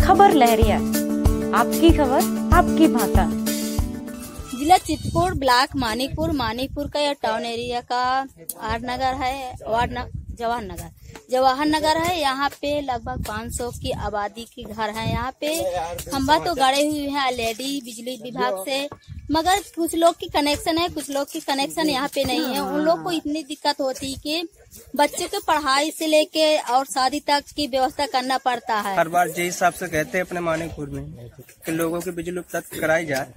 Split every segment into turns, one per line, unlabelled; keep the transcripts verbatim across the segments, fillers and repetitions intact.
खबर लहरिया, आपकी खबर आपकी भाषा।
जिला चित्रकूट, ब्लॉक मानिकपुर। मानिकपुर का यह टाउन एरिया का आर नगर है, वार्ड न, जवाहर नगर जवाहर नगर है। यहाँ पे लगभग पाँच सौ की आबादी के घर है। यहाँ पे खंभा तो गड़े हुए हैं ऑलरेडी बिजली विभाग से, मगर कुछ लोग की कनेक्शन है, कुछ लोग की कनेक्शन यहाँ पे नहीं है। उन लोग को इतनी दिक्कत होती है कि बच्चे के पढ़ाई से लेके और शादी तक की व्यवस्था करना पड़ता है।
हर बार जिस हिसाब से कहते हैं अपने मानिकपुर में कि लोगों की बिजली उपलब्ध कराई जाए,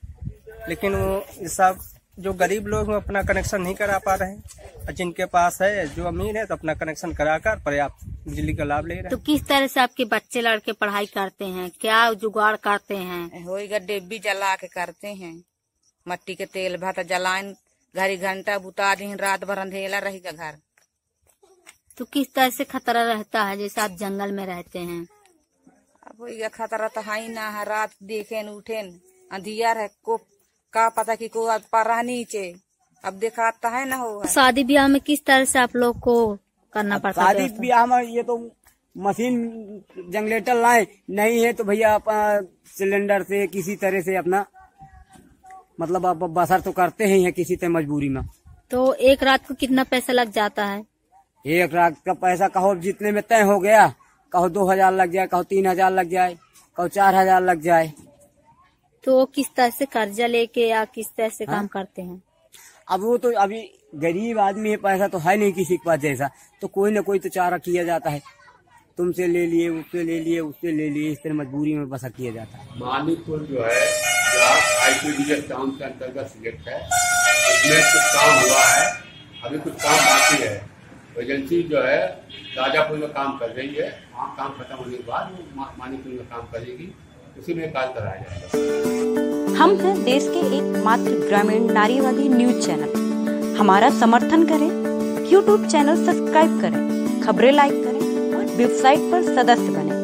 लेकिन वो हिसाब जो गरीब लोग अपना कनेक्शन नहीं करा पा रहे हैं। जिनके पास है, जो अमीर है, तो अपना कनेक्शन कराकर पर्याप्त बिजली का लाभ ले रहे हैं।
तो किस तरह से आपके बच्चे लड़के पढ़ाई करते हैं, क्या जुगाड़ करते हैं?
होइगा डिब्बी जला के करते हैं, मट्टी के तेल भात जलाइन, घड़ी घंटा बुता दी, रात भर अंधेला रहेगा घर।
तो किस तरह से खतरा रहता है, जैसे आप जंगल में रहते हैं?
अब होइगा खतरा तो है ना है, रात देखें उठें अंधियार है, को का पता कि को पड़ा नीचे, अब दिखाता है ना हो।
शादी ब्याह में किस तरह से आप लोग को करना पड़ता है?
शादी ब्याह में ये तो मशीन जनरेटर लाए नहीं है तो भैया आप सिलेंडर से किसी तरह से अपना मतलब आप बसर तो करते ही हैं किसी तरह मजबूरी में।
तो एक रात को कितना पैसा लग जाता है?
एक रात का पैसा कहो जितने में तय हो गया, कहो दो हजार लग जाए, कहो तीन हजार लग जाए, कहो चार हजार लग जाए।
तो किस तरह से कर्जा लेके या किस तरह से
हाँ?
काम करते हैं?
अब वो तो अभी गरीब आदमी है, पैसा तो है नहीं किसी के पास जैसा, तो कोई न कोई तो चारा किया जाता है। तुमसे ले लिए, उससे ले लिए, उससे ले लिए, इस तरह मजबूरी में बसा किया जाता है।
मानिकपुर जो है आईपीडीएस टाउन के अंतर्गत सिलेक्ट है, इसमें कुछ काम हुआ है, अभी कुछ काम बाकी है। एजेंसी जो है राजापुर में काम कर रही है, वहाँ काम खत्म होने के बाद वो मानिकपुर में काम करेगी, उसी में कार्य कराया जाएगा।
हम हैं देश के एकमात्र ग्रामीण नारीवादी न्यूज चैनल। हमारा समर्थन करें, यूट्यूब चैनल सब्सक्राइब करें, खबरें लाइक करें और वेबसाइट पर सदस्य बनें।